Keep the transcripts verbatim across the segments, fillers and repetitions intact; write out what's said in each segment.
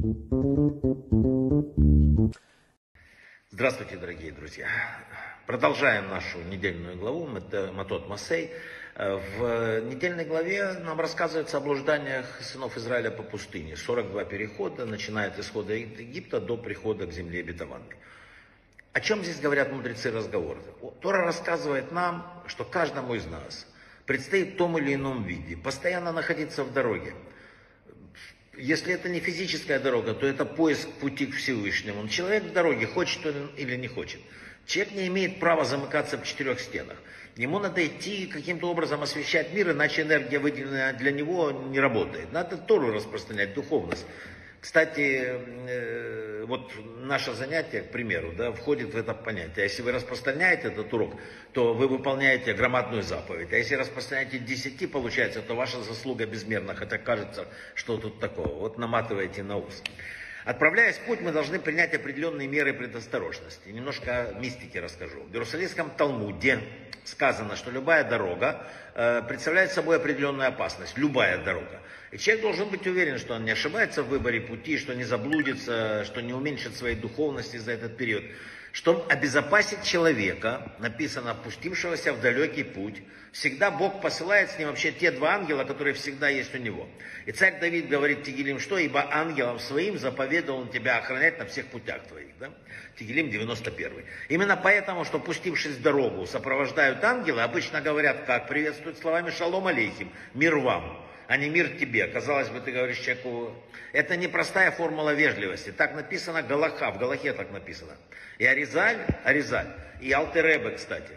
Здравствуйте, дорогие друзья. Продолжаем нашу недельную главу Матот Масей. В недельной главе нам рассказывается о блужданиях сынов Израиля по пустыне. сорок два перехода, начиная от исхода из Египта до прихода к земле обетованной. О чем здесь говорят мудрецы разговора? Тора рассказывает нам, что каждому из нас предстоит в том или ином виде постоянно находиться в дороге. Если это не физическая дорога, то это поиск пути к Всевышнему. Человек в дороге, хочет он или не хочет. Человек не имеет права замыкаться в четырех стенах. Ему надо идти каким-то образом освещать мир, иначе энергия, выделенная для него, не работает. Надо Тору распространять, духовность. Кстати, вот наше занятие, к примеру, да, входит в это понятие. Если вы распространяете этот урок, то вы выполняете громадную заповедь. А если распространяете десяти, получается, то ваша заслуга безмерна. Хотя кажется, что тут такого. Вот наматываете на ус. Отправляясь в путь, мы должны принять определенные меры предосторожности. Немножко мистики расскажу. В Иерусалимском Талмуде сказано, что любая дорога э, представляет собой определенную опасность. Любая дорога. И человек должен быть уверен, что он не ошибается в выборе пути, что не заблудится, что не уменьшит своей духовности за этот период. Чтобы обезопасить человека, написано, пустившегося в далекий путь, всегда Бог посылает с ним вообще те два ангела, которые всегда есть у него. И царь Давид говорит Тегилим, что? Ибо ангелом своим заповедовал он тебя охранять на всех путях твоих. Да? Тегилим девяносто один. Именно поэтому, что пустившись в дорогу, сопровождают ангелы, обычно говорят, как приветствуют словами «Шалом алейхим», «Мир вам», а не «Мир тебе». Казалось бы, ты говоришь человеку, это непростая формула вежливости. Так написано Галаха, в Галахе так написано. И Аризаль, Аризаль, и Алтеребе, кстати,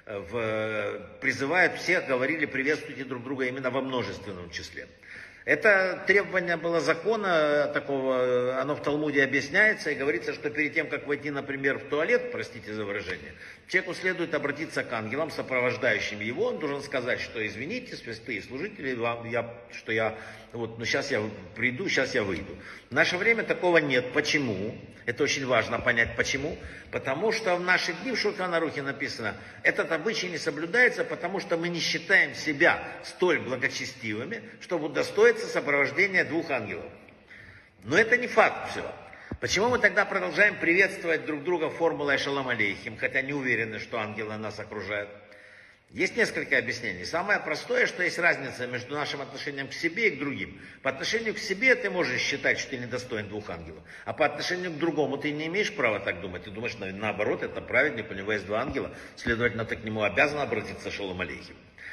в, призывают всех, говорили, приветствуйте друг друга именно во множественном числе. Это требование было закона такого, оно в Талмуде объясняется, и говорится, что перед тем, как войти, например, в туалет, простите за выражение, человеку следует обратиться к ангелам, сопровождающим его, он должен сказать, что извините, святые служители, я, что я, вот, ну сейчас я приду, сейчас я выйду. В наше время такого нет. Почему? Это очень важно понять, почему. Потому что в наши дни в Шулхан Арухе написано, этот обычай не соблюдается, потому что мы не считаем себя столь благочестивыми, чтобы удостоиться сопровождения двух ангелов. Но это не факт все. Почему мы тогда продолжаем приветствовать друг друга формулой «Шалом алейхим», хотя не уверены, что ангелы нас окружают? Есть несколько объяснений. Самое простое, что есть разница между нашим отношением к себе и к другим. По отношению к себе ты можешь считать, что ты недостоин двух ангелов. А по отношению к другому ты не имеешь права так думать. Ты думаешь, наоборот, это праведник, у него есть два ангела. Следовательно, ты к нему обязан обратиться «Шалом алейхим».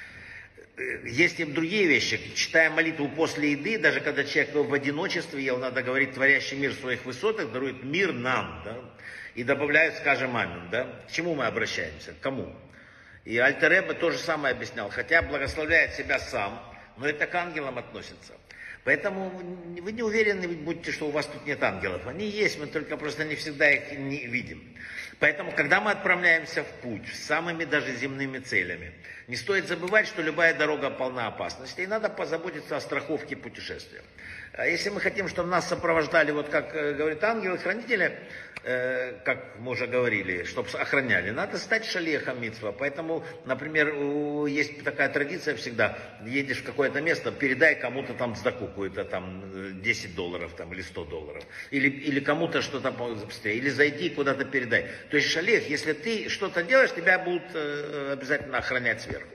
Есть и другие вещи. Читая молитву после еды, даже когда человек в одиночестве ел, надо говорить, творящий мир в своих высотах дарует мир нам. Да? И добавляют, скажем, амин. Да? К чему мы обращаемся? К кому? И Альтер-Ребе то же самое объяснял. Хотя благословляет себя сам, но это к ангелам относится. Поэтому вы не уверены будьте, что у вас тут нет ангелов. Они есть, мы только просто не всегда их не видим. Поэтому, когда мы отправляемся в путь с самыми даже земными целями, не стоит забывать, что любая дорога полна опасностей, и надо позаботиться о страховке путешествия. А если мы хотим, чтобы нас сопровождали, вот как говорит ангелы-хранители, э, как мы уже говорили, чтобы охраняли, надо стать шалехом мицва. Поэтому, например, есть такая традиция всегда, едешь в какое-то место, передай кому-то там цдаку, какую-то там десять долларов там, или сто долларов, или, или кому-то что-то быстрее, или зайди куда-то передай. То есть шалех, если ты что-то делаешь, тебя будут э, обязательно охранять сверху.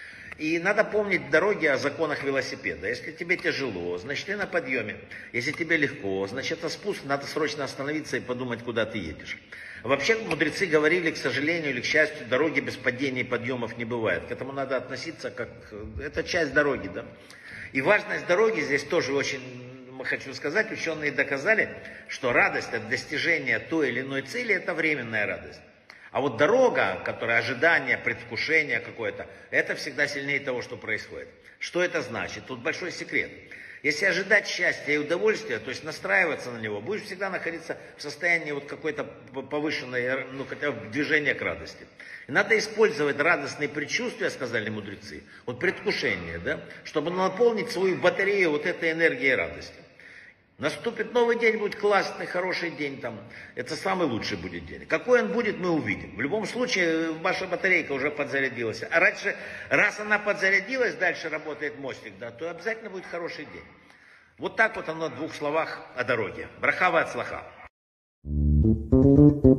И надо помнить в дороге о законах велосипеда. Если тебе тяжело, значит ты на подъеме. Если тебе легко, значит это спуск, надо срочно остановиться и подумать, куда ты едешь. Вообще мудрецы говорили, к сожалению или к счастью, дороги без падений и подъемов не бывает. К этому надо относиться как... Это часть дороги, да. И важность дороги здесь тоже очень, хочу сказать, ученые доказали, что радость от достижения той или иной цели – это временная радость. А вот дорога, которая ожидание, предвкушение какое-то, это всегда сильнее того, что происходит. Что это значит? Тут большой секрет. Если ожидать счастья и удовольствия, то есть настраиваться на него, будешь всегда находиться в состоянии вот какой-то повышенной, ну хотя бы движения к радости. И надо использовать радостные предчувствия, сказали мудрецы, вот предвкушение, да, чтобы наполнить свою батарею вот этой энергией радости. Наступит новый день, будет классный, хороший день там. Это самый лучший будет день. Какой он будет, мы увидим. В любом случае, ваша батарейка уже подзарядилась. А раньше, раз она подзарядилась, дальше работает мостик, да, то обязательно будет хороший день. Вот так вот оно в двух словах о дороге. Браха ва ацлаха.